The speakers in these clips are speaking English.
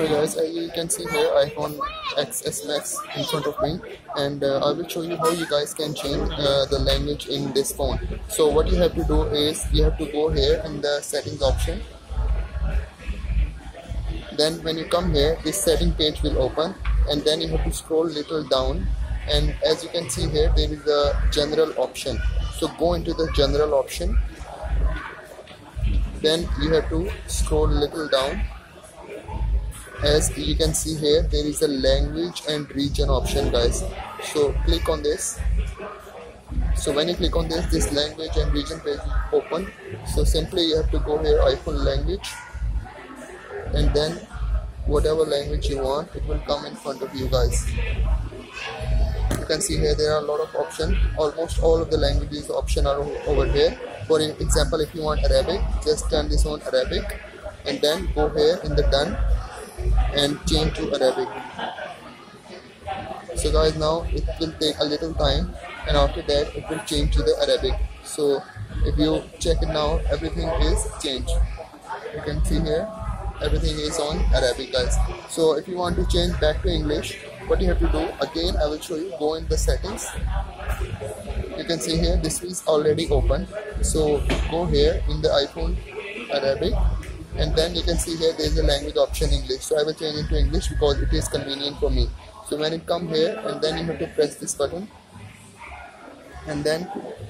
Hi guys, as you can see here, iPhone XS Max in front of me, and I will show you how you guys can change the language in this phone. So what you have to do is you have to go here in the settings option. Then when you come here, this setting page will open, and then you have to scroll little down, and as you can see here, there is a general option. So go into the general option, then you have to scroll little down. As you can see here, there is a language and region option, guys. So click on this. So when you click on this language and region page will open. So simply you have to go here, iPhone language, and then whatever language you want, it will come in front of you guys. You can see here there are a lot of options. Almost all of the languages option are over here. For example, if you want Arabic, just turn this on Arabic, and then go here in the done and change to Arabic. So guys, now it will take a little time, and after that it will change to the Arabic. So if you check it now, everything is changed. You can see here everything is on Arabic, guys. So if you want to change back to English, what you have to do, again I will show you. Go in the settings. You can see here this is already open. So go here in the iPhone Arabic, and then you can see here there is a language option English. So I will change it to English because it is convenient for me. So when it come here, and then you have to press this button, and then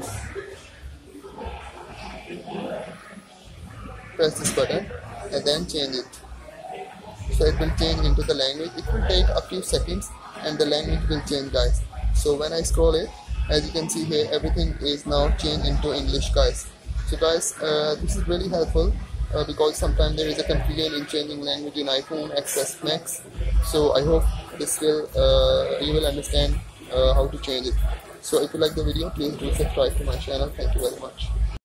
press this button, and then change it. So it will change into the language. It will take a few seconds and the language will change, guys. So when I scroll it, as you can see here, everything is now changed into English, guys. So guys, this is really helpful because sometimes there is a confusion in changing language in iPhone XS Max. So I hope this will you will understand how to change it. So if you like the video, please do subscribe to my channel. Thank you very much.